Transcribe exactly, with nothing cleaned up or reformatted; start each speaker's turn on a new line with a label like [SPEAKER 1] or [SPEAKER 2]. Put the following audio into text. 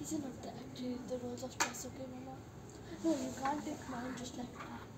[SPEAKER 1] Isn't it actually the rules of chess, okay, Mama? No, you can't take mine just like that.